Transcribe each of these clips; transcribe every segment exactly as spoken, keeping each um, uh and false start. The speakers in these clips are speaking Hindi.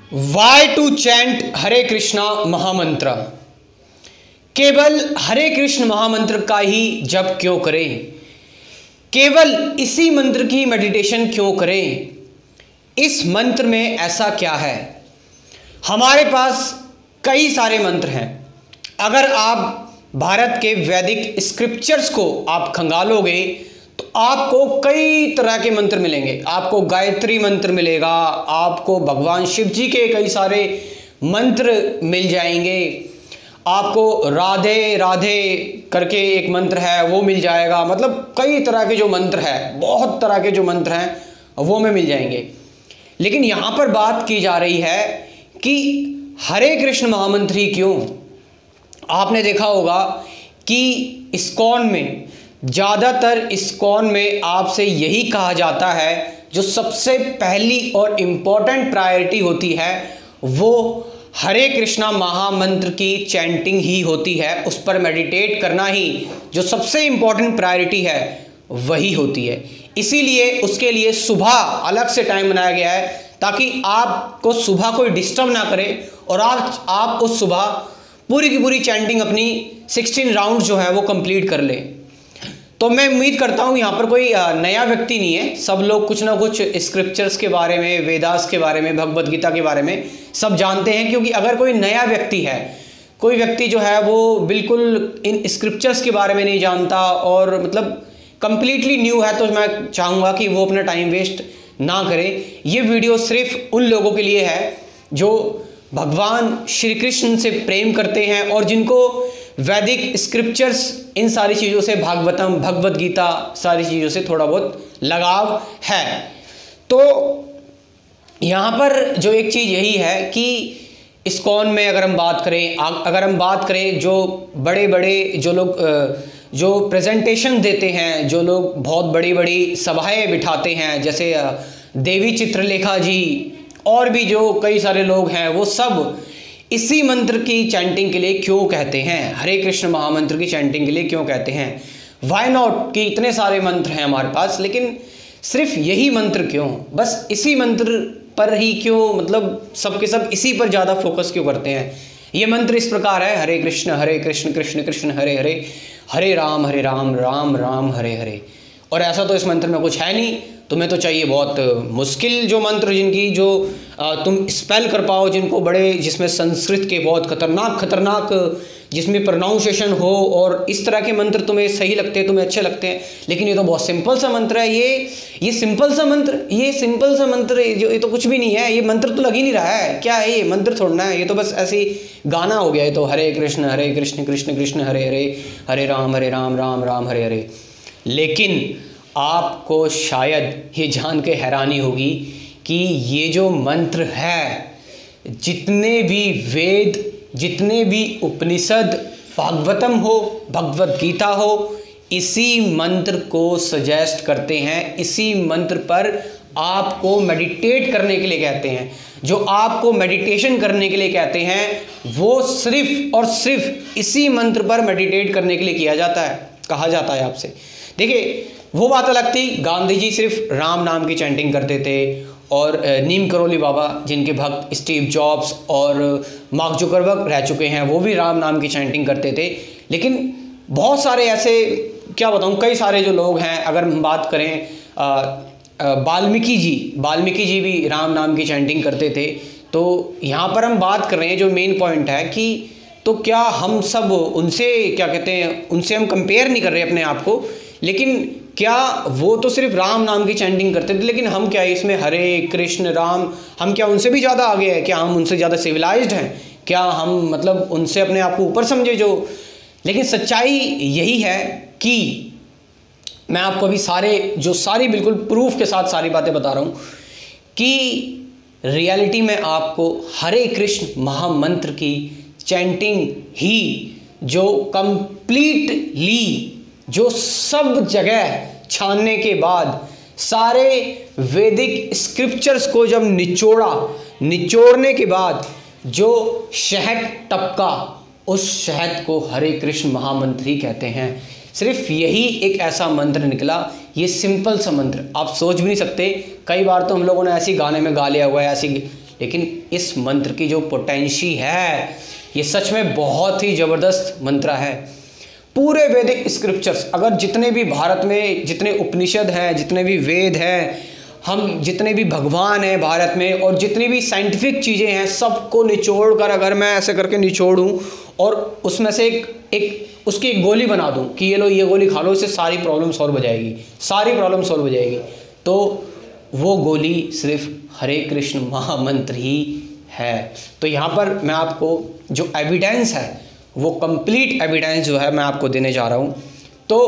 Y to chant Hare Krishna महामंत्र। केवल हरे कृष्ण महामंत्र का ही जप क्यों करें? केवल इसी मंत्र की मेडिटेशन क्यों करें? इस मंत्र में ऐसा क्या है? हमारे पास कई सारे मंत्र हैं। अगर आप भारत के वैदिक स्क्रिप्चर्स को आप खंगालोगे तो आपको कई तरह के मंत्र मिलेंगे। आपको गायत्री मंत्र मिलेगा, आपको भगवान शिव जी के कई सारे मंत्र मिल जाएंगे, आपको राधे राधे करके एक मंत्र है वो मिल जाएगा। मतलब कई तरह के जो मंत्र हैं, बहुत तरह के जो मंत्र हैं वो हमें मिल जाएंगे। लेकिन यहाँ पर बात की जा रही है कि हरे कृष्ण महामंत्र ही क्यों? आपने देखा होगा कि इस्कॉन में, ज़्यादातर इस्कॉन में आपसे यही कहा जाता है, जो सबसे पहली और इम्पॉर्टेंट प्रायोरिटी होती है वो हरे कृष्णा महामंत्र की चैंटिंग ही होती है। उस पर मेडिटेट करना ही जो सबसे इम्पॉर्टेंट प्रायोरिटी है वही होती है। इसीलिए उसके लिए सुबह अलग से टाइम बनाया गया है ताकि आपको सुबह कोई डिस्टर्ब ना करे और आप आप उस सुबह पूरी की पूरी चैंटिंग अपनी सोलह राउंड जो है वो कंप्लीट कर लें। तो मैं उम्मीद करता हूँ यहाँ पर कोई नया व्यक्ति नहीं है। सब लोग कुछ ना कुछ स्क्रिप्चर्स के बारे में, वेदास के बारे में, भगवद गीता के बारे में सब जानते हैं। क्योंकि अगर कोई नया व्यक्ति है, कोई व्यक्ति जो है वो बिल्कुल इन स्क्रिप्चर्स के बारे में नहीं जानता और मतलब कंप्लीटली न्यू है, तो मैं चाहूँगा कि वो अपना टाइम वेस्ट ना करे। ये वीडियो सिर्फ उन लोगों के लिए है जो भगवान श्री कृष्ण से प्रेम करते हैं और जिनको वैदिक स्क्रिप्चर्स, इन सारी चीज़ों से, भागवतम, भगवद गीता, सारी चीज़ों से थोड़ा बहुत लगाव है। तो यहाँ पर जो एक चीज़ यही है कि इस्कॉन में अगर हम बात करें, अगर हम बात करें जो बड़े बड़े जो लोग जो प्रेजेंटेशन देते हैं, जो लोग बहुत बड़ी बड़ी सभाएं बिठाते हैं, जैसे देवी चित्रलेखा जी और भी जो कई सारे लोग हैं, वो सब इसी मंत्र की चैंटिंग के लिए क्यों कहते हैं? हरे कृष्ण महामंत्र की चैंटिंग के लिए क्यों कहते हैं? वाई नॉट कि इतने सारे मंत्र हैं हमारे पास, लेकिन सिर्फ यही मंत्र क्यों? बस इसी मंत्र पर ही क्यों? मतलब सब के सब इसी पर ज़्यादा फोकस क्यों करते हैं? ये मंत्र इस प्रकार है: हरे कृष्ण हरे कृष्ण कृष्ण कृष्ण हरे हरे, हरे राम हरे राम राम राम हरे हरे। और ऐसा तो इस मंत्र में कुछ है नहीं। तुम्हें तो चाहिए बहुत मुश्किल जो मंत्र, जिनकी जो आ, तुम स्पेल कर पाओ, जिनको बड़े, जिसमें संस्कृत के बहुत खतरनाक खतरनाक जिसमें प्रोनाउंसिएशन हो, और इस तरह के मंत्र तुम्हें सही लगते हैं, तुम्हें अच्छे लगते हैं। लेकिन ये तो बहुत सिंपल सा मंत्र है। ये ये सिंपल सा मंत्र ये सिंपल सा मंत्र जो ये तो कुछ भी नहीं है। ये मंत्र तो लग ही नहीं रहा है। क्या है ये? मंत्र थोड़ना है, ये तो बस ऐसे ही गाना हो गया। ये तो हरे कृष्ण हरे कृष्ण कृष्ण कृष्ण हरे हरे, हरे राम हरे राम राम राम हरे हरे। लेकिन आपको शायद ये जान के हैरानी होगी कि ये जो मंत्र है, जितने भी वेद, जितने भी उपनिषद, भागवतम हो, भगवद गीता हो, इसी मंत्र को सजेस्ट करते हैं, इसी मंत्र पर आपको मेडिटेट करने के लिए कहते हैं। जो आपको मेडिटेशन करने के लिए कहते हैं वो सिर्फ और सिर्फ इसी मंत्र पर मेडिटेट करने के लिए किया जाता है, कहा जाता है आपसे। देखिए, वो बात अलग थी, गांधी जी सिर्फ राम नाम की चैंटिंग करते थे, और नीम करोली बाबा, जिनके भक्त स्टीव जॉब्स और मार्क जुकरबर्ग रह चुके हैं, वो भी राम नाम की चैंटिंग करते थे। लेकिन बहुत सारे ऐसे, क्या बताऊं, कई सारे जो लोग हैं, अगर हम बात करें वाल्मीकि जी वाल्मीकि जी भी राम नाम की चैंटिंग करते थे। तो यहाँ पर हम बात कर रहे हैं, जो मेन पॉइंट है कि तो क्या हम सब उनसे, क्या कहते हैं, उनसे हम कंपेयर नहीं कर रहे अपने आप को, लेकिन क्या वो तो सिर्फ राम नाम की चैंटिंग करते थे, लेकिन हम क्या इसमें हरे कृष्ण राम, हम क्या उनसे भी ज़्यादा आगे हैं? क्या हम उनसे ज़्यादा सिविलाइज्ड हैं? क्या हम मतलब उनसे अपने आप को ऊपर समझे जो? लेकिन सच्चाई यही है कि मैं आपको अभी सारे जो सारी बिल्कुल प्रूफ के साथ सारी बातें बता रहा हूँ कि रियलिटी में आपको हरे कृष्ण महामंत्र की चैंटिंग ही जो कंप्लीटली, जो सब जगह छानने के बाद, सारे वैदिक स्क्रिप्चर्स को जब निचोड़ा, निचोड़ने के बाद जो शहद टपका, उस शहद को हरे कृष्ण महामंत्र ही कहते हैं। सिर्फ यही एक ऐसा मंत्र निकला, ये सिंपल सा मंत्र, आप सोच भी नहीं सकते। कई बार तो हम लोगों ने ऐसे गाने में गा लिया हुआ है, ऐसी लेकिन इस मंत्र की जो पोटेंशी है, ये सच में बहुत ही ज़बरदस्त मंत्र है। पूरे वैदिक स्क्रिप्चर्स, अगर जितने भी भारत में जितने उपनिषद हैं, जितने भी वेद हैं, हम जितने भी भगवान हैं भारत में, और जितनी भी साइंटिफिक चीज़ें हैं, सबको निचोड़ कर अगर मैं ऐसे करके निचोड़ूँ और उसमें से एक एक उसकी एक गोली बना दूं कि ये लो ये गोली खा लो, इससे सारी प्रॉब्लम सॉल्व हो जाएगी, सारी प्रॉब्लम सॉल्व हो जाएगी, तो वो गोली सिर्फ हरे कृष्ण महामंत्र ही है। तो यहाँ पर मैं आपको जो एविडेंस है, वो कंप्लीट एविडेंस जो है मैं आपको देने जा रहा हूँ। तो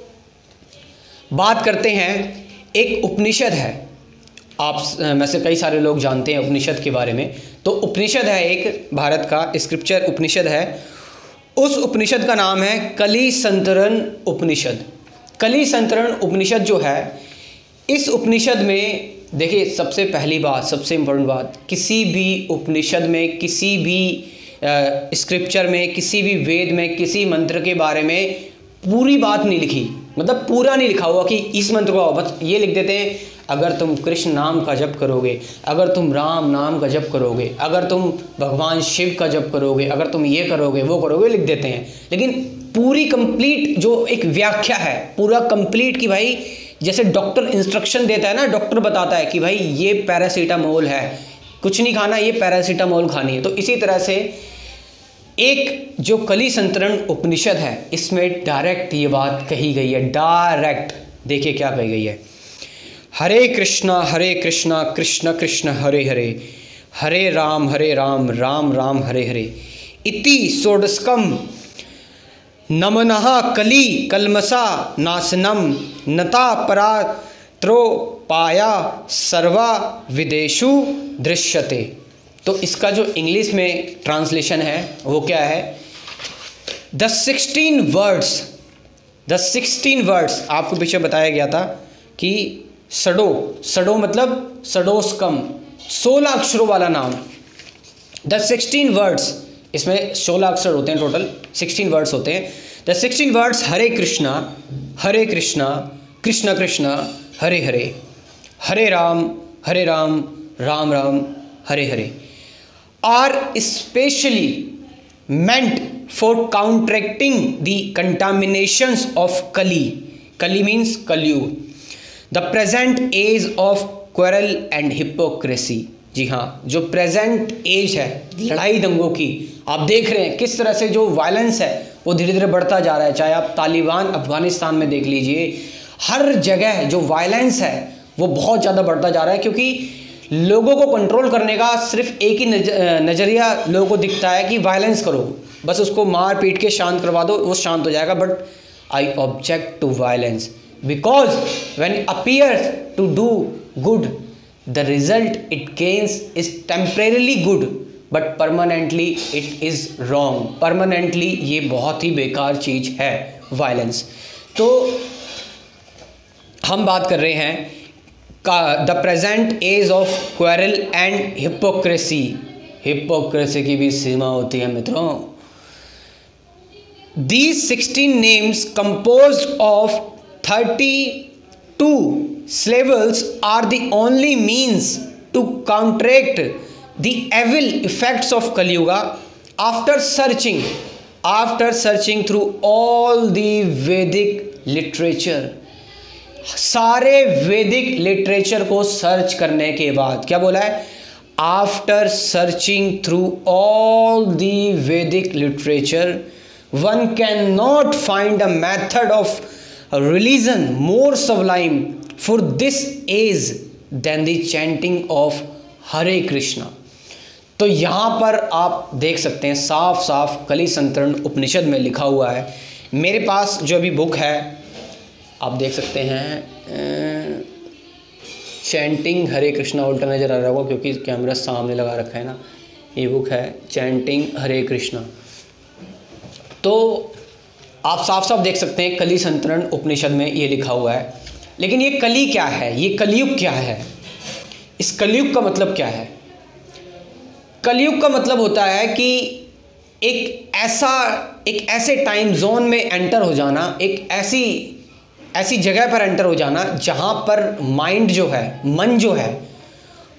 बात करते हैं, एक उपनिषद है, आप में से कई सारे लोग जानते हैं उपनिषद के बारे में। तो उपनिषद है एक भारत का स्क्रिप्चर उपनिषद है, उस उपनिषद का नाम है कली संतरण उपनिषद। कली संतरण उपनिषद जो है, इस उपनिषद में देखिए, सबसे पहली बात, सबसे इम्पोर्टेंट बात, किसी भी उपनिषद में, किसी भी स्क्रिप्चर में, किसी भी वेद में, किसी मंत्र के बारे में पूरी बात नहीं लिखी, मतलब पूरा नहीं लिखा हुआ कि इस मंत्र को, बस ये लिख देते हैं अगर तुम कृष्ण नाम का जप करोगे, अगर तुम राम नाम का जप करोगे, अगर तुम भगवान शिव का जप करोगे, अगर तुम ये करोगे वो करोगे, लिख देते हैं। लेकिन पूरी कंप्लीट जो एक व्याख्या है, पूरा कंप्लीट कि भाई जैसे डॉक्टर इंस्ट्रक्शन देता है ना, डॉक्टर बताता है कि भाई ये पैरासीटामोल है, कुछ नहीं खाना, ये पैरासीटामोल खानी है, तो इसी तरह से एक जो कली संतरण उपनिषद है, इसमें डायरेक्ट ये बात कही गई है, डायरेक्ट। देखिए क्या कही गई है, हरे कृष्णा हरे कृष्णा कृष्ण कृष्ण हरे हरे, हरे राम हरे राम राम राम हरे हरे, इति षोडशकम नमनः कली कलमसा नाशनम नता परात्रोपाया सर्वा विदेशु दृश्यते। तो इसका जो इंग्लिश में ट्रांसलेशन है वो क्या है, the sixteen words, the sixteen words, आपको पीछे बताया गया था कि सडो, सडो मतलब सडोस्कम, सोलह अक्षरों वाला नाम। द सिक्सटीन वर्ड्स, इसमें सोलह अक्षर होते हैं, टोटल सिक्सटीन वर्ड्स होते हैं। The sixteen words Hare Krishna Hare Krishna Krishna Krishna Hare Hare, Hare Ram Hare Ram Ram Ram Hare Hare, are especially meant for counteracting the contaminations of Kali. Kali means Kaliyug, the present age of quarrel and hypocrisy. जी हाँ, जो प्रेजेंट एज है लड़ाई दंगों की, आप देख रहे हैं किस तरह से जो वायलेंस है वो धीरे धीरे बढ़ता जा रहा है। चाहे आप तालिबान अफगानिस्तान में देख लीजिए, हर जगह जो वायलेंस है वो बहुत ज़्यादा बढ़ता जा रहा है, क्योंकि लोगों को कंट्रोल करने का सिर्फ एक ही नज़रिया लोगों को दिखता है कि वायलेंस करो, बस उसको मार पीट के शांत करवा दो, वो शांत हो जाएगा। But I object to violence because when appears to do good the result it gains is temporarily good but permanently it is wrong. Permanently ये बहुत ही बेकार चीज़ है वायलेंस। तो हम बात कर रहे हैं the present age of quarrel and hypocrisy. Hypocrisy की भी सीमा होती है मित्रों। These sixteen names composed of thirty-two syllables are the only means to counteract the evil effects of Kali Yuga. After searching, after searching through all the Vedic literature, सारे वैदिक लिटरेचर को सर्च करने के बाद क्या बोला है? After searching through all the Vedic literature one cannot find a method of religion more sublime for this age than the chanting of Hare Krishna. तो यहाँ पर आप देख सकते हैं साफ साफ कली संतरण उपनिषद में लिखा हुआ है। मेरे पास जो अभी बुक है आप देख सकते हैं, चैंटिंग हरे कृष्णा उल्टा नज़र आ रहा होगा क्योंकि कैमरा सामने लगा रखा है ना। ये बुक है चैंटिंग हरे कृष्णा। तो आप साफ साफ देख सकते हैं कली संतरण उपनिषद में ये लिखा हुआ है। लेकिन ये कली क्या है? ये कलयुग क्या है? इस कलयुग का मतलब क्या है? कलयुग का मतलब होता है कि एक ऐसा एक ऐसे टाइम जोन में एंटर हो जाना, एक ऐसी ऐसी जगह पर एंटर हो जाना जहाँ पर माइंड जो है, मन जो है,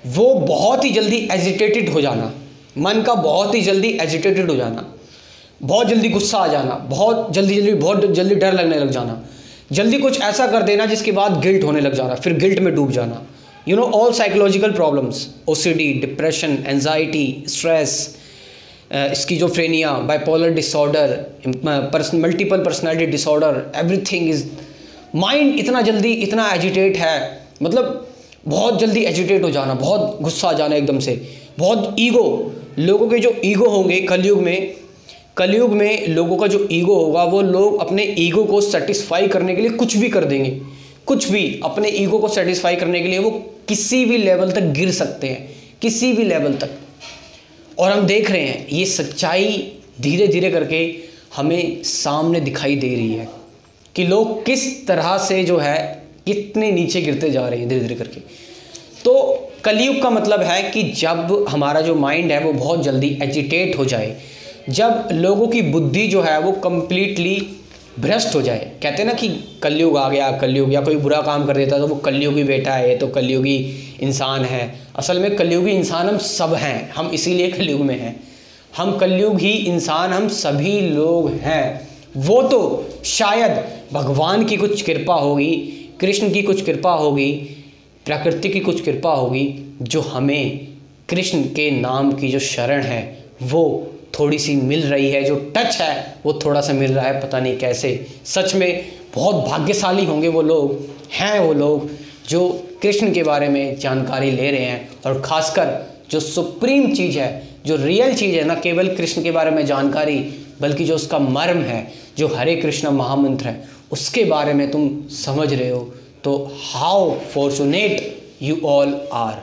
वो बहुत ही जल्दी एजिटेटेड हो जाना, मन का बहुत ही जल्दी एजिटेटेड हो जाना, बहुत जल्दी गुस्सा आ जाना, बहुत जल्दी जल्दी बहुत जल्दी डर लगने लग जाना, जल्दी कुछ ऐसा कर देना जिसके बाद गिल्ट होने लग जाना, फिर गिल्ट में डूब जाना। You know all psychological problems, OCD, depression, anxiety, stress, schizophrenia, bipolar disorder, multiple personality disorder, everything is mind इतना जल्दी इतना एजिटेट है, मतलब बहुत जल्दी एजिटेट हो जाना, बहुत गुस्सा आ जाना एकदम से, बहुत ईगो, लोगों के जो ईगो होंगे कलयुग में, कलयुग में लोगों का जो ईगो होगा वो लोग अपने ईगो को सेटिस्फाई करने के लिए कुछ भी कर देंगे, कुछ भी अपने ईगो को सेटिस्फाई करने के लिए वो किसी भी लेवल तक गिर सकते हैं, किसी भी लेवल तक। और हम देख रहे हैं ये सच्चाई धीरे धीरे करके हमें सामने दिखाई दे रही है कि लोग किस तरह से जो है कितने नीचे गिरते जा रहे हैं धीरे धीरे करके। तो कलयुग का मतलब है कि जब हमारा जो माइंड है वो बहुत जल्दी एजिटेट हो जाए, जब लोगों की बुद्धि जो है वो कम्प्लीटली भ्रष्ट हो जाए। कहते हैं ना कि कलयुग आ गया, कलयुग, या कोई बुरा काम कर देता तो वो कलयुगी बेटा है, तो कलयुगी इंसान है। असल में कलयुगी इंसान हम सब हैं, हम इसीलिए कलयुग में हैं, हम कलयुग ही इंसान हम सभी लोग हैं। वो तो शायद भगवान की कुछ कृपा होगी, कृष्ण की कुछ कृपा होगी, प्रकृति की कुछ कृपा होगी, जो हमें कृष्ण के नाम की जो शरण है वो थोड़ी सी मिल रही है, जो टच है वो थोड़ा सा मिल रहा है, पता नहीं कैसे। सच में बहुत भाग्यशाली होंगे वो लोग, हैं वो लोग जो कृष्ण के बारे में जानकारी ले रहे हैं, और ख़ासकर जो सुप्रीम चीज़ है, जो रियल चीज़ है, ना केवल कृष्ण के बारे में जानकारी, बल्कि जो उसका मर्म है, जो हरे कृष्ण महामंत्र है, उसके बारे में तुम समझ रहे हो, तो how fortunate you all are.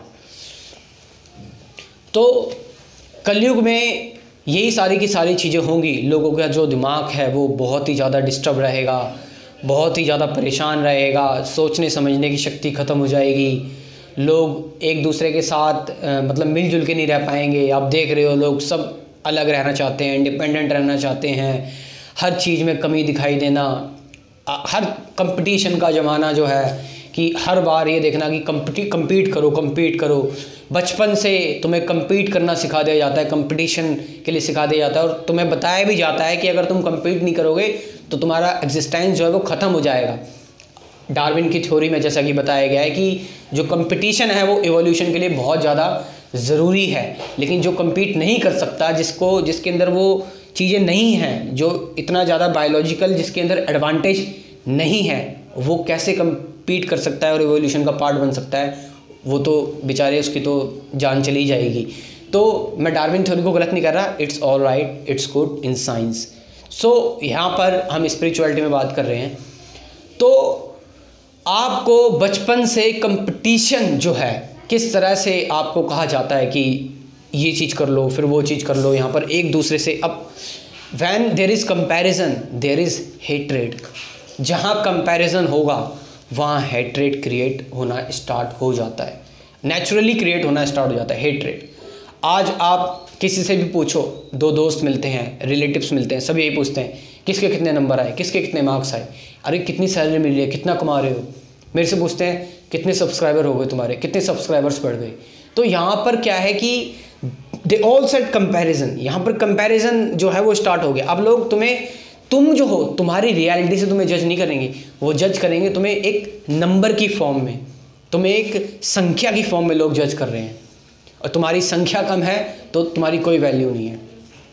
तो कलयुग में यही सारी की सारी चीज़ें होंगी। लोगों का जो दिमाग है वो बहुत ही ज़्यादा डिस्टर्ब रहेगा, बहुत ही ज़्यादा परेशान रहेगा, सोचने समझने की शक्ति ख़त्म हो जाएगी, लोग एक दूसरे के साथ आ, मतलब मिलजुल के नहीं रह पाएंगे। आप देख रहे हो लोग सब अलग रहना चाहते हैं, इंडिपेंडेंट रहना चाहते हैं, हर चीज़ में कमी दिखाई देना, हर कंपटीशन का ज़माना जो है कि हर बार ये देखना कि कंपटी कम्पीट करो कम्पीट करो। बचपन से तुम्हें कम्पीट करना सिखा दिया जाता है, कंपटीशन के लिए सिखा दिया जाता है, और तुम्हें बताया भी जाता है कि अगर तुम कम्पीट नहीं करोगे तो तुम्हारा एग्जिस्टेंस जो है वो ख़त्म हो जाएगा। डार्विन की थ्योरी में जैसा कि बताया गया है कि जो कंपटीशन है वो एवोल्यूशन के लिए बहुत ज़्यादा ज़रूरी है, लेकिन जो कम्पीट नहीं कर सकता, जिसको जिसके अंदर वो चीज़ें नहीं हैं, जो इतना ज़्यादा बायोलॉजिकल जिसके अंदर एडवांटेज नहीं है, वो कैसे कम्पीट कर सकता है और एवोल्यूशन का पार्ट बन सकता है? वो तो बेचारे उसकी तो जान चली जाएगी। तो मैं डार्विन थ्योरी को गलत नहीं कर रहा, it's all right, it's good in science. So यहाँ पर हम स्पिरिचुअलिटी में बात कर रहे हैं। तो आपको बचपन से कंपटीशन जो है, किस तरह से आपको कहा जाता है कि ये चीज़ कर लो, फिर वो चीज़ कर लो, यहाँ पर एक दूसरे से। अब when there is comparison there is hatred. जहाँ कंपैरिजन होगा वहाँ हेट्रेड क्रिएट होना स्टार्ट हो जाता है, नेचुरली क्रिएट होना स्टार्ट हो जाता है हेट्रेड। आज आप किसी से भी पूछो, दो दोस्त मिलते हैं, रिलेटिव्स मिलते हैं, सब यही पूछते हैं किसके कितने नंबर आए, किसके कितने मार्क्स आए, अरे कितनी सैलरी मिल रही है, कितना कमा रहे हो। मेरे से पूछते हैं कितने सब्सक्राइबर हो गए तुम्हारे, कितने सब्सक्राइबर्स बढ़ गए। तो यहाँ पर क्या है कि दे ऑल सेट कंपैरिजन, यहाँ पर कंपैरिजन जो है वो स्टार्ट हो गया। अब लोग तुम्हें, तुम जो हो, तुम्हारी रियलिटी से तुम्हें जज नहीं करेंगे, वो जज करेंगे तुम्हें एक नंबर की फॉर्म में, तुम्हें एक संख्या की फॉर्म में लोग जज कर रहे हैं, और तुम्हारी संख्या कम है तो तुम्हारी कोई वैल्यू नहीं है।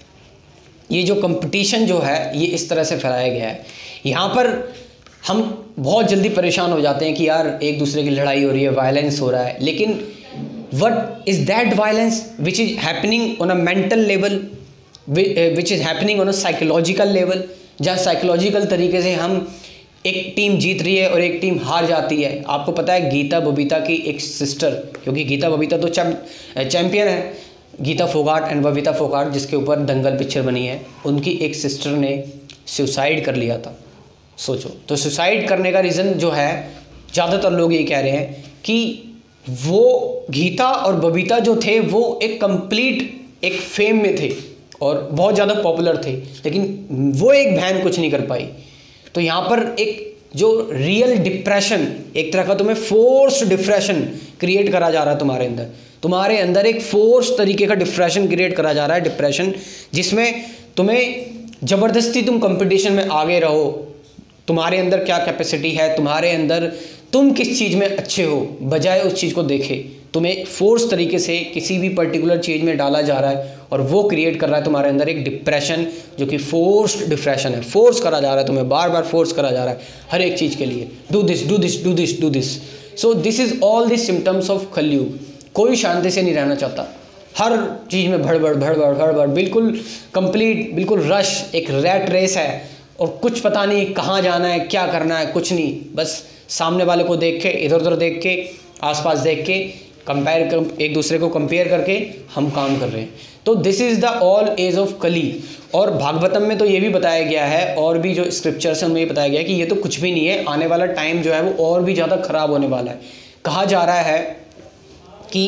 ये जो कंपटीशन जो है ये इस तरह से फैलाया गया है। यहाँ पर हम बहुत जल्दी परेशान हो जाते हैं कि यार एक दूसरे की लड़ाई हो रही है, वायलेंस हो रहा है, लेकिन what is that violence which is happening on a mental level, which is happening on a psychological level, जहाँ साइकोलॉजिकल तरीके से हम एक टीम जीत रही है और एक टीम हार जाती है। आपको पता है गीता बबीता की एक सिस्टर, क्योंकि गीता बबीता तो चैम्पियन है, गीता फोगाट एंड बबीता फोगाट जिसके ऊपर दंगल पिक्चर बनी है, उनकी एक सिस्टर ने सुसाइड कर लिया था। सोचो, तो सुसाइड करने का रीज़न जो है, ज़्यादातर लोग ये कह रहे हैं कि वो गीता और बबीता जो थे वो एक कंप्लीट एक फेम में थे और बहुत ज़्यादा पॉपुलर थे, लेकिन वो एक बहन कुछ नहीं कर पाई। तो यहाँ पर एक जो रियल डिप्रेशन, एक तरह का तुम्हें फोर्स्ड डिप्रेशन क्रिएट करा जा रहा है तुम्हारे अंदर। तुम्हारे अंदर एक फोर्स तरीके का डिप्रेशन क्रिएट करा जा रहा है, डिप्रेशन, जिसमें तुम्हें ज़बरदस्ती तुम कंपटीशन में आगे रहो। तुम्हारे अंदर क्या कैपेसिटी है, तुम्हारे अंदर तुम किस चीज़ में अच्छे हो, बजाय उस चीज़ को देखे तुम्हें फोर्स तरीके से किसी भी पर्टिकुलर चीज़ में डाला जा रहा है और वो क्रिएट कर रहा है तुम्हारे अंदर एक डिप्रेशन, जो कि फोर्स्ड डिप्रेशन है। फोर्स करा जा रहा है, तुम्हें बार बार फोर्स करा जा रहा है हर एक चीज़ के लिए, do this do this do this do this. So this is all this symptoms of Kalyug. कोई शांति से नहीं रहना चाहता, हर चीज़ में भड़बड़ भड़बड़ भड़बड़, बिल्कुल कंप्लीट, बिल्कुल रश, एक रैट रेस है और कुछ पता नहीं कहाँ जाना है, क्या करना है, कुछ नहीं, बस सामने वाले को देख के, इधर उधर देख के, आसपास देख के, कंपेयर कर, एक दूसरे को कंपेयर करके हम काम कर रहे हैं। तो this is the all age of Kali. और भागवतम में तो ये भी बताया गया है, और भी जो स्क्रिप्चर्स हैं उनमें ये बताया गया है कि ये तो कुछ भी नहीं है, आने वाला टाइम जो है वो और भी ज़्यादा ख़राब होने वाला है। कहा जा रहा है कि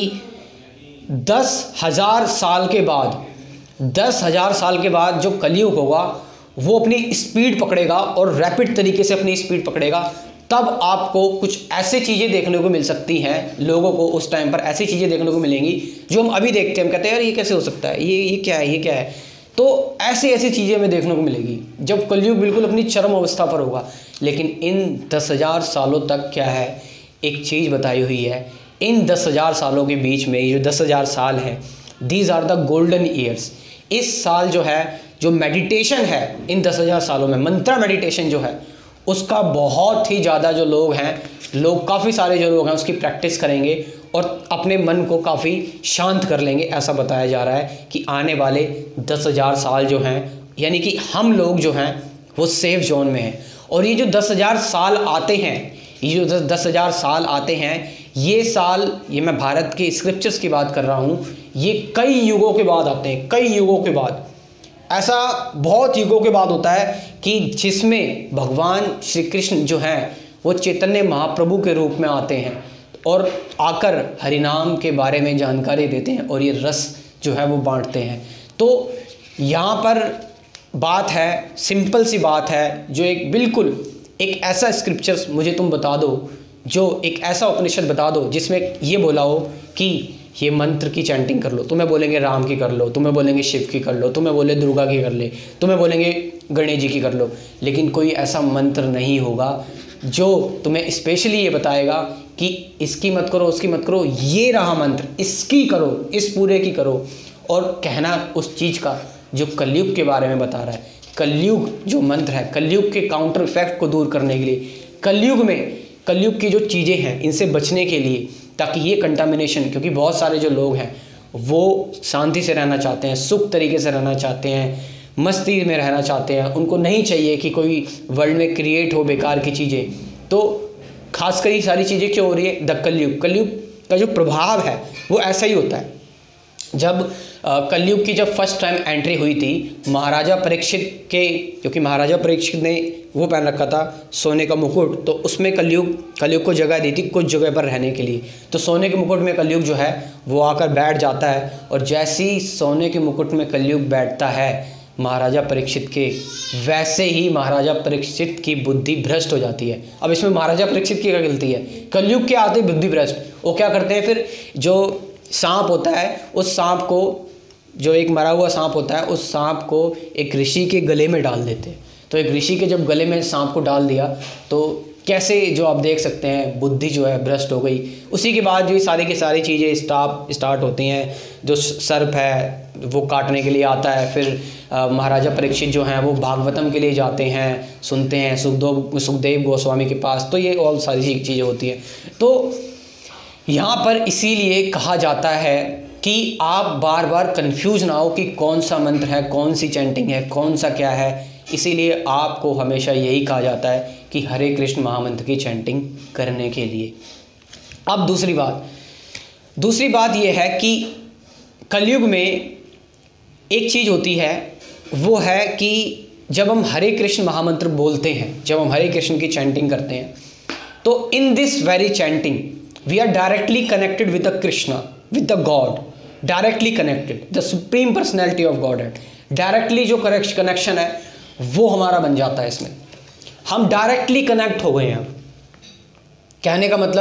दस हज़ार साल के बाद दस हज़ार साल के बाद जो कलयुग होगा वो अपनी स्पीड पकड़ेगा और रैपिड तरीके से अपनी स्पीड पकड़ेगा। तब आपको कुछ ऐसी चीज़ें देखने को मिल सकती हैं, लोगों को उस टाइम पर ऐसी चीज़ें देखने को मिलेंगी जो हम अभी देखते हैं, हम कहते हैं यार ये कैसे हो सकता है, ये ये क्या है, ये क्या है। तो ऐसी ऐसी चीज़ें हमें देखने को मिलेगी जब कलयुग बिल्कुल अपनी चरम अवस्था पर होगा। लेकिन इन दस हज़ार सालों तक क्या है, एक चीज़ बताई हुई है, इन दस हज़ार सालों के बीच में, ये जो दस हज़ार साल हैं, these are the golden years. इस साल जो है, जो मेडिटेशन है इन दस हज़ार सालों में, मंत्रा मेडिटेशन जो है, उसका बहुत ही ज़्यादा जो लोग हैं, लोग काफ़ी सारे जो लोग हैं उसकी प्रैक्टिस करेंगे और अपने मन को काफ़ी शांत कर लेंगे। ऐसा बताया जा रहा है कि आने वाले दस हज़ार साल जो हैं, यानी कि हम लोग जो हैं वो सेफ जोन में हैं। और ये जो दस हज़ार साल आते हैं, ये जो दस हज़ार साल आते हैं, ये साल, ये मैं भारत के स्क्रिप्चर्स की बात कर रहा हूँ, ये कई युगों के बाद आते हैं, कई युगों के बाद। ऐसा बहुत युगों के बाद होता है कि जिसमें भगवान श्री कृष्ण जो हैं वो चैतन्य महाप्रभु के रूप में आते हैं और आकर हरिनाम के बारे में जानकारी देते हैं और ये रस जो है वो बांटते हैं। तो यहाँ पर बात है, सिंपल सी बात है, जो एक बिल्कुल एक ऐसा स्क्रिप्चर्स मुझे तुम बता दो, जो एक ऐसा उपनिषद बता दो जिसमें ये बोला हो कि ये मंत्र की चैंटिंग कर लो। तुम्हें बोलेंगे राम की कर लो, तुम्हें बोलेंगे शिव की कर लो, तुम्हें बोले दुर्गा की कर ले, तुम्हें बोलेंगे गणेश जी की कर लो, लेकिन कोई ऐसा मंत्र नहीं होगा जो तुम्हें स्पेशली ये बताएगा कि इसकी मत करो, उसकी मत करो, ये रहा मंत्र, इसकी करो, इस पूरे की करो। और कहना उस चीज़ का जो कलयुग के बारे में बता रहा है। कलयुग जो मंत्र है, कलयुग के काउंटर इफेक्ट को दूर करने के लिए, कलयुग में कलयुग की जो चीज़ें हैं इनसे बचने के लिए, ताकि ये कंटामिनेशन, क्योंकि बहुत सारे जो लोग हैं वो शांति से रहना चाहते हैं, सुख तरीके से रहना चाहते हैं, मस्ती में रहना चाहते हैं, उनको नहीं चाहिए कि कोई वर्ल्ड में क्रिएट हो बेकार की चीज़ें। तो खासकर ये सारी चीज़ें क्यों हो रही है, द कलयुग। कलयुग का जो प्रभाव है वो ऐसा ही होता है। जब कलयुग की जब फर्स्ट टाइम एंट्री हुई थी महाराजा परीक्षित के, क्योंकि महाराजा परीक्षित ने वो पहन रखा था सोने का मुकुट, तो उसमें कलयुग कलयुग को जगह दी थी कुछ जगह पर रहने के लिए। तो सोने के मुकुट में कलयुग जो है वो आकर बैठ जाता है, और जैसे ही सोने के मुकुट में कलयुग बैठता है महाराजा परीक्षित के, वैसे ही महाराजा परीक्षित की बुद्धि भ्रष्ट हो जाती है। अब इसमें महाराजा परीक्षित की क्या गलती है, कलयुग के आते बुद्धि भ्रष्ट। वो क्या करते हैं फिर, जो सांप होता है उस सांप को, जो एक मरा हुआ सांप होता है उस सांप को एक ऋषि के गले में डाल देते हैं। तो एक ऋषि के जब गले में सांप को डाल दिया तो कैसे, जो आप देख सकते हैं, बुद्धि जो है भ्रष्ट हो गई। उसी के बाद जो सारी की सारी चीज़ें स्टाप स्टार्ट होती हैं। जो सर्प है वो काटने के लिए आता है, फिर आ, महाराजा परीक्षित जो हैं वो भागवतम के लिए जाते हैं, सुनते हैं सुखदेव सुखदेव गोस्वामी के पास। तो ये और सारी चीज़ें होती हैं। तो यहाँ पर इसीलिए कहा जाता है कि आप बार बार कंफ्यूज ना हो कि कौन सा मंत्र है, कौन सी चैंटिंग है, कौन सा क्या है। इसीलिए आपको हमेशा यही कहा जाता है कि हरे कृष्ण महामंत्र की चैंटिंग करने के लिए। अब दूसरी बात दूसरी बात यह है कि कलयुग में एक चीज़ होती है, वो है कि जब हम हरे कृष्ण महामंत्र बोलते हैं, जब हम हरे कृष्ण की चैंटिंग करते हैं, तो in this very chanting we are directly connected with the Krishna, with the God, directly connected, the supreme personality of God. Directly जो करेक्ट कनेक्शन है वो हमारा बन जाता है। इसमें हम डायरेक्टली कनेक्ट हो गए हैं। कहने का मतलब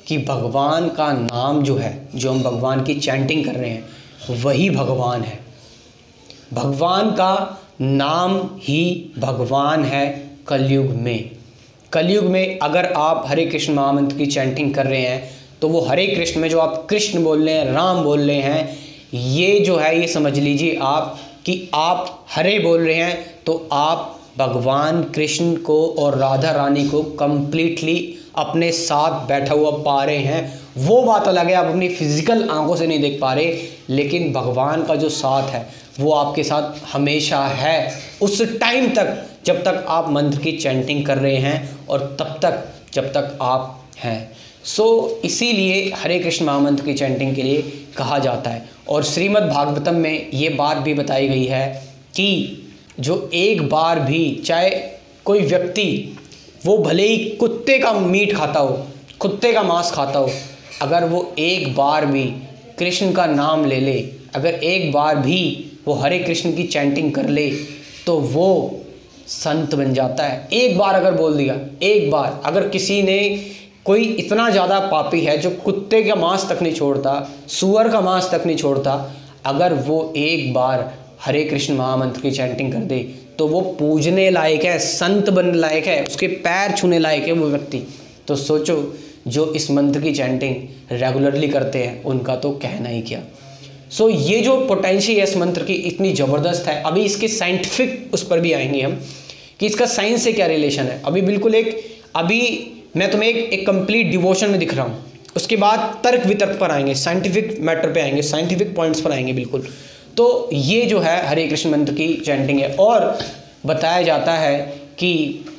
कि भगवान का नाम जो है, जो हम भगवान की चैंटिंग कर रहे हैं, वही भगवान है। भगवान का नाम ही भगवान है कलयुग में। कलयुग में अगर आप हरे कृष्ण महामंत्र की चैंटिंग कर रहे हैं तो वो हरे कृष्ण में जो आप कृष्ण बोल रहे हैं, राम बोल रहे हैं, ये जो है ये समझ लीजिए आप कि आप हरे बोल रहे हैं तो आप भगवान कृष्ण को और राधा रानी को कंप्लीटली अपने साथ बैठा हुआ पा रहे हैं। वो बात अलग है, आप अपनी फिजिकल आंखों से नहीं देख पा रहे, लेकिन भगवान का जो साथ है वो आपके साथ हमेशा है, उस टाइम तक जब तक आप मंत्र की चैंटिंग कर रहे हैं और तब तक जब तक आप हैं। सो इसीलिए हरे कृष्ण महामंत्र की चैंटिंग के लिए कहा जाता है। और श्रीमद् भागवतम में ये बात भी बताई गई है कि जो एक बार भी, चाहे कोई व्यक्ति वो भले ही कुत्ते का मीट खाता हो, कुत्ते का मांस खाता हो, अगर वो एक बार भी कृष्ण का नाम ले ले, अगर एक बार भी वो हरे कृष्ण की चैंटिंग कर ले तो वो संत बन जाता है। एक बार अगर बोल दिया, एक बार अगर किसी ने, कोई इतना ज़्यादा पापी है जो कुत्ते का मांस तक नहीं छोड़ता, सुअर का मांस तक नहीं छोड़ता, अगर वो एक बार हरे कृष्ण महामंत्र की चैंटिंग कर दे तो वो पूजने लायक है, संत बनने लायक है, उसके पैर छूने लायक है वो व्यक्ति। तो सोचो जो इस मंत्र की चैंटिंग रेगुलरली करते हैं उनका तो कहना ही क्या। सो so, ये जो पोटेंशियल है इस मंत्र की इतनी ज़बरदस्त है। अभी इसके साइंटिफिक उस पर भी आएंगे हम कि इसका साइंस से क्या रिलेशन है। अभी बिल्कुल एक, अभी मैं तुम्हें एक एक कंप्लीट डिवोशन में दिख रहा हूँ, उसके बाद तर्क वितर्क पर आएंगे, साइंटिफिक मैटर पे आएंगे, साइंटिफिक पॉइंट्स पर आएंगे बिल्कुल। तो ये जो है हरे कृष्ण मंत्र की चैंटिंग है। और बताया जाता है कि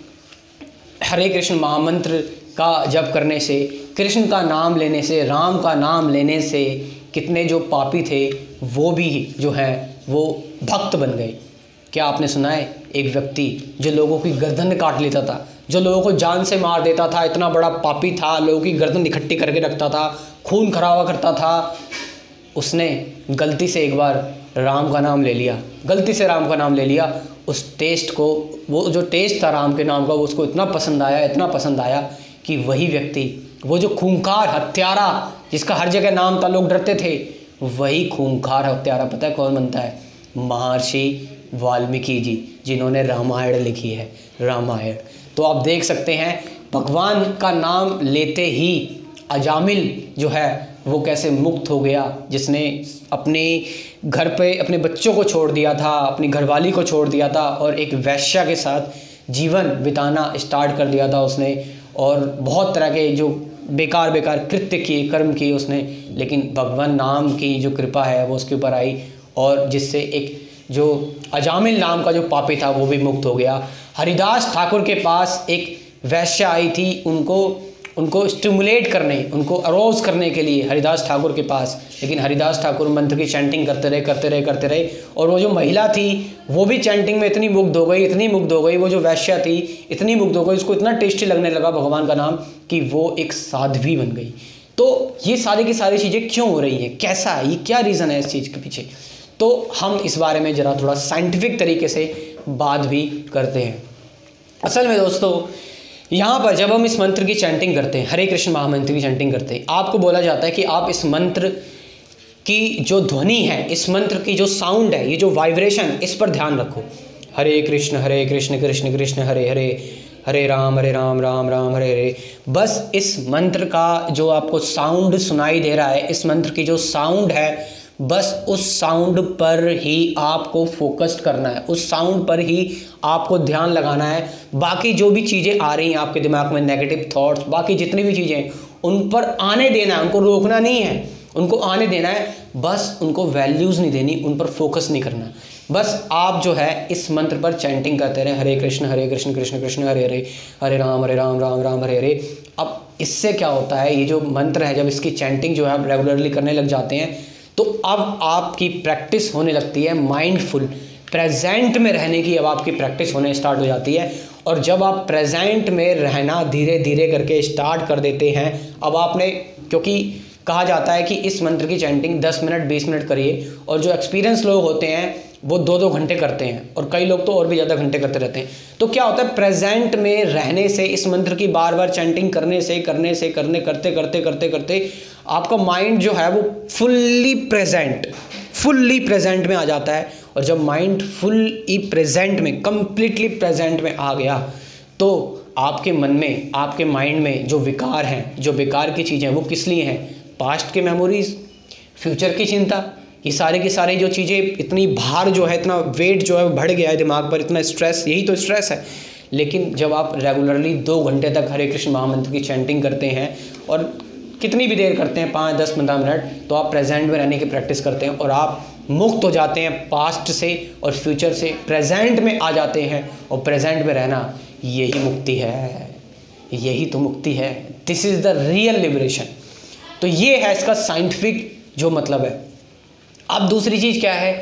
हरे कृष्ण महामंत्र का जप करने से, कृष्ण का नाम लेने से, राम का नाम लेने से कितने जो पापी थे वो भी जो है वो भक्त बन गए। क्या आपने सुना है एक व्यक्ति जो लोगों की गर्दन काट लेता था, जो लोगों को जान से मार देता था, इतना बड़ा पापी था, लोगों की गर्दन इकट्ठी करके रखता था, खून खराबा करता था, उसने गलती से एक बार राम का नाम ले लिया, गलती से राम का नाम ले लिया। उस टेस्ट को, वो जो टेस्ट था राम के नाम का, वो उसको इतना पसंद आया, इतना पसंद आया कि वही व्यक्ति, वो जो खूंखार हत्यारा जिसका हर जगह नाम था, लोग डरते थे, वही खूंखार हत्यारा पता है कौन बनता है? महर्षि वाल्मीकि जी, जिन्होंने रामायण लिखी है, रामायण। तो आप देख सकते हैं भगवान का नाम लेते ही अजामिल जो है वो कैसे मुक्त हो गया, जिसने अपने घर पे अपने बच्चों को छोड़ दिया था, अपनी घरवाली को छोड़ दिया था और एक वैश्या के साथ जीवन बिताना स्टार्ट कर दिया था उसने, और बहुत तरह के जो बेकार बेकार कृत्य किए, कर्म किए उसने, लेकिन भगवान नाम की जो कृपा है वो उसके ऊपर आई और जिससे एक जो अजामिल नाम का जो पापी था वो भी मुक्त हो गया। हरिदास ठाकुर के पास एक वैश्या आई थी, उनको उनको स्टिमुलेट करने, उनको अरोज करने के लिए हरिदास ठाकुर के पास, लेकिन हरिदास ठाकुर मंत्र की चैंटिंग करते रहे करते रहे करते रहे और वो जो महिला थी वो भी चैंटिंग में इतनी मुग्ध हो गई, इतनी मुग्ध हो गई, वो जो वैश्या थी इतनी मुग्ध हो गई, उसको इतना टेस्टी लगने लगा भगवान का नाम कि वो एक साध्वी बन गई। तो ये सारी की सारी चीज़ें क्यों हो रही हैं, कैसा है, ये क्या रीज़न है इस चीज़ के पीछे, तो हम इस बारे में ज़रा थोड़ा साइंटिफिक तरीके से बात भी करते हैं। असल में दोस्तों यहाँ पर जब हम इस मंत्र की चैंटिंग करते हैं, हरे कृष्ण महामंत्र की चैंटिंग करते हैं, आपको बोला जाता है कि आप इस मंत्र की जो ध्वनि है, इस मंत्र की जो साउंड है, ये जो वाइब्रेशन, इस पर ध्यान रखो। हरे कृष्ण हरे कृष्ण कृष्ण कृष्ण हरे हरे, हरे राम हरे राम राम राम हरे हरे। बस इस मंत्र का जो आपको साउंड सुनाई दे रहा है, इस मंत्र की जो साउंड है, बस उस साउंड पर ही आपको फोकस्ड करना है, उस साउंड पर ही आपको ध्यान लगाना है। बाकी जो भी चीज़ें आ रही हैं आपके दिमाग में, नेगेटिव थॉट्स, बाकी जितनी भी चीज़ें, उन पर आने देना है, उनको रोकना नहीं है, उनको आने देना है, बस उनको वैल्यूज़ नहीं देनी, उन पर फोकस नहीं करना। बस आप जो है इस मंत्र पर चैंटिंग करते रहे, हरे कृष्ण हरे कृष्ण कृष्ण कृष्ण हरे हरे, हरे राम हरे राम राम राम हरे हरे। अब इससे क्या होता है, ये जो मंत्र है जब इसकी चैंटिंग जो है आप रेगुलरली करने लग जाते हैं तो अब आपकी प्रैक्टिस होने लगती है माइंडफुल, प्रेजेंट में रहने की अब आपकी प्रैक्टिस होने स्टार्ट हो जाती है। और जब आप प्रेजेंट में रहना धीरे धीरे करके स्टार्ट कर देते हैं, अब आपने, क्योंकि कहा जाता है कि इस मंत्र की चैंटिंग दस मिनट बीस मिनट करिए, और जो एक्सपीरियंस लोग होते हैं वो दो दो घंटे करते हैं और कई लोग तो और भी ज़्यादा घंटे करते रहते हैं। तो क्या होता है, प्रेजेंट में रहने से, इस मंत्र की बार बार चैंटिंग करने से करने से करने करते करते करते करते आपका माइंड जो है वो फुल्ली प्रेजेंट फुल्ली प्रेजेंट में आ जाता है। और जब माइंड फुल्ली प्रेजेंट में, कंप्लीटली प्रेजेंट में आ गया तो आपके मन में, आपके माइंड में जो विकार हैं, जो बेकार की चीज़ें हैं, वो किस लिए हैं? पास्ट के मेमोरीज, फ्यूचर की चिंता, ये सारे की सारी जो चीज़ें, इतनी भार जो है, इतना वेट जो है बढ़ गया है दिमाग पर, इतना स्ट्रेस, यही तो स्ट्रेस है। लेकिन जब आप रेगुलरली दो घंटे तक हरे कृष्ण महामंत्र की चैंटिंग करते हैं और कितनी भी देर करते हैं, पाँच दस पंद्रह मिनट, तो आप प्रेजेंट में रहने की प्रैक्टिस करते हैं और आप मुक्त हो जाते हैं पास्ट से और फ्यूचर से, प्रेजेंट में आ जाते हैं। और प्रेजेंट में रहना, यही मुक्ति है, यही तो मुक्ति है। This is the real liberation. तो ये है इसका साइंटिफिक जो मतलब है। अब दूसरी चीज़ क्या है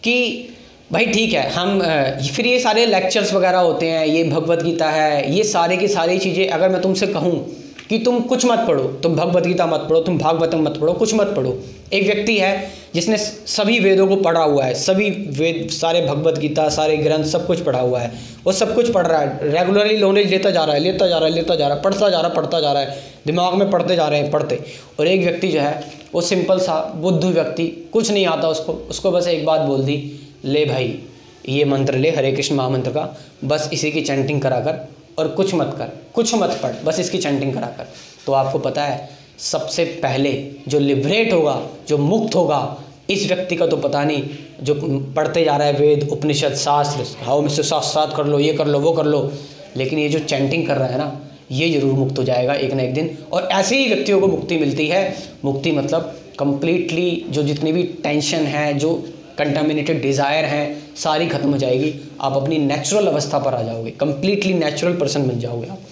कि भाई ठीक है, हम फिर ये सारे लेक्चर्स वगैरह होते हैं, ये भगवत गीता है, ये सारे की सारी चीज़ें, अगर मैं तुमसे कहूँ कि तुम कुछ मत पढ़ो, तुम भगवत गीता मत पढ़ो, तुम भागवतम मत पढ़ो, कुछ मत पढ़ो। एक व्यक्ति है जिसने सभी वेदों को पढ़ा हुआ है, सभी वेद, सारे भगवत गीता, सारे ग्रंथ, सब कुछ पढ़ा हुआ है, वो सब कुछ पढ़ रहा है, रेगुलरली नॉलेज लेता जा रहा है लेता जा रहा है लेता जा रहा है पढ़ता जा रहा है पढ़ता जा रहा है दिमाग में पढ़ते जा रहे हैं पढ़ते। और एक व्यक्ति जो है वो सिंपल सा बुद्धू व्यक्ति, कुछ नहीं आता उसको, उसको बस एक बात बोल दी, ले भाई ये मंत्र ले, हरे कृष्ण महामंत्र का, बस इसी की चैंटिंग करा कर और कुछ मत कर, कुछ मत पढ़, बस इसकी चैंटिंग करा कर। तो आपको पता है सबसे पहले जो लिबरेट होगा, जो मुक्त होगा, इस व्यक्ति का तो पता नहीं, जो पढ़ते जा रहा है वेद, उपनिषद, शास्त्र, हाउ में से शास्त्रार्थ कर लो, ये कर लो, वो कर लो, लेकिन ये जो चैंटिंग कर रहा है ना, ये जरूर मुक्त हो जाएगा एक ना एक दिन। और ऐसे ही व्यक्तियों को मुक्ति मिलती है। मुक्ति मतलब कंप्लीटली जो जितनी भी टेंशन है, जो कंटामिनेटेड डिज़ायर हैं, सारी खत्म हो जाएगी। आप अपनी नेचुरल अवस्था पर आ जाओगे, कंप्लीटली नेचुरल पर्सन बन जाओगे आप।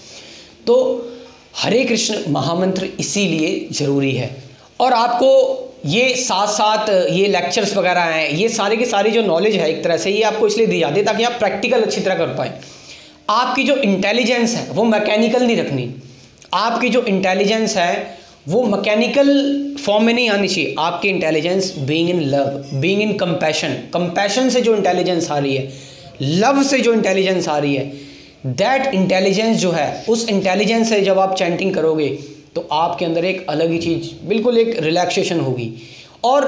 तो हरे कृष्ण महामंत्र इसीलिए ज़रूरी है। और आपको ये साथ साथ ये लेक्चर्स वगैरह हैं, ये सारे की सारी जो नॉलेज है एक तरह से, ये आपको इसलिए दी जाती है ताकि आप प्रैक्टिकल अच्छी तरह कर पाएँ। आपकी जो इंटेलिजेंस है वो मैकेनिकल नहीं रखनी, आपकी जो इंटेलिजेंस है वो मैकेनिकल फॉर्म में नहीं आनी चाहिए। आपकी intelligence being in love, being in compassion, compassion से जो इंटेलिजेंस आ रही है, लव से जो इंटेलिजेंस आ रही है, दैट इंटेलिजेंस जो है, उस इंटेलिजेंस से जब आप चैंटिंग करोगे तो आपके अंदर एक अलग ही चीज़, बिल्कुल एक रिलैक्सेशन होगी। और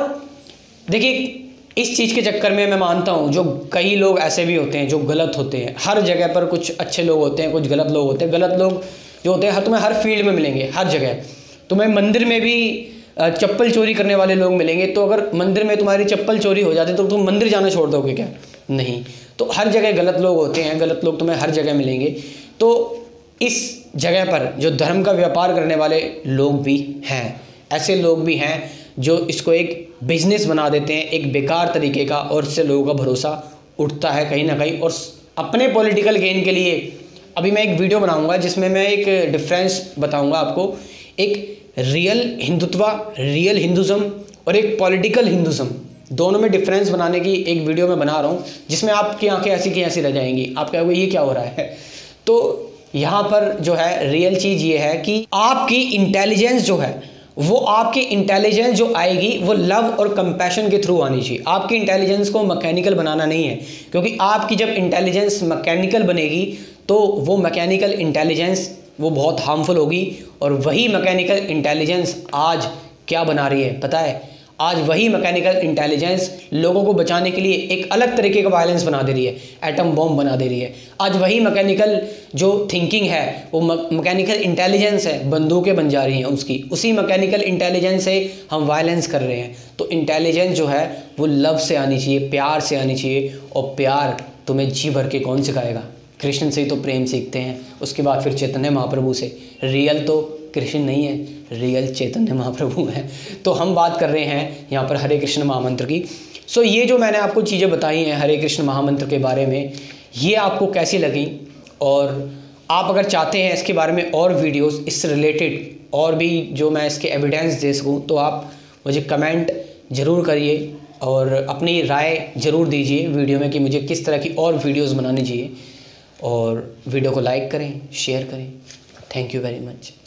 देखिए इस चीज़ के चक्कर में मैं मानता हूँ जो कई लोग ऐसे भी होते हैं जो गलत होते हैं। हर जगह पर कुछ अच्छे लोग होते हैं, कुछ गलत लोग होते हैं। गलत लोग जो होते हैं हर तुम्हें हर फील्ड में मिलेंगे, हर जगह। तुम्हें मंदिर में भी चप्पल चोरी करने वाले लोग मिलेंगे, तो अगर मंदिर में तुम्हारी चप्पल चोरी हो जाती तो तुम मंदिर जाना छोड़ दोगे क्या? नहीं। तो हर जगह गलत लोग होते हैं, गलत लोग तुम्हें हर जगह मिलेंगे। तो इस जगह पर जो धर्म का व्यापार करने वाले लोग भी हैं, ऐसे लोग भी हैं जो इसको एक बिजनेस बना देते हैं, एक बेकार तरीके का, और इससे लोगों का भरोसा उठता है कहीं ना कहीं। और अपने पॉलिटिकल गेन के लिए अभी मैं एक वीडियो बनाऊंगा जिसमें मैं एक डिफरेंस बताऊंगा आपको, एक रियल हिंदुत्व, रियल हिंदुज़म और एक पॉलिटिकल हिंदुज़म, दोनों में डिफरेंस बनाने की एक वीडियो मैं बना रहा हूँ, जिसमें आपकी आंखें ऐसी की ऐसी रह जाएंगी। आप कहोगे ये क्या हो रहा है? तो यहाँ पर जो है रियल चीज़ ये है कि आपकी इंटेलिजेंस जो है वो, आपकी इंटेलिजेंस जो आएगी वो लव और कंपैशन के थ्रू आनी चाहिए। आपकी इंटेलिजेंस को मैकेनिकल बनाना नहीं है, क्योंकि आपकी जब इंटेलिजेंस मैकेनिकल बनेगी तो वो मैकेनिकल इंटेलिजेंस वो बहुत हार्मफुल होगी। और वही मैकेनिकल इंटेलिजेंस आज क्या बना रही है पता है? आज वही मैकेनिकल इंटेलिजेंस लोगों को बचाने के लिए एक अलग तरीके का वायलेंस बना दे रही है, एटम बॉम्ब बना दे रही है। आज वही मैकेनिकल जो थिंकिंग है, वो मैकेनिकल इंटेलिजेंस है, बंदूकें बन जा रही हैं उसकी, उसी मैकेनिकल इंटेलिजेंस से हम वायलेंस कर रहे हैं। तो इंटेलिजेंस जो है वो लव से आनी चाहिए, प्यार से आनी चाहिए। और प्यार तुम्हें जी भर के कौन सिखाएगा? कृष्ण से ही तो प्रेम सीखते हैं, उसके बाद फिर चैतन्य महाप्रभु से। रियल तो कृष्ण नहीं है, रियल चैतन्य महाप्रभु है। तो हम बात कर रहे हैं यहाँ पर हरे कृष्ण महामंत्र की। सो ये जो मैंने आपको चीज़ें बताई हैं हरे कृष्ण महामंत्र के बारे में, ये आपको कैसी लगी? और आप अगर चाहते हैं इसके बारे में और वीडियोस इससे रिलेटेड, और भी जो मैं इसके एविडेंस दे सकूँ, तो आप मुझे कमेंट ज़रूर करिए और अपनी राय ज़रूर दीजिए वीडियो में कि मुझे किस तरह की और वीडियोज़ बनानी चाहिए। और वीडियो को लाइक करें, शेयर करें। Thank you very much.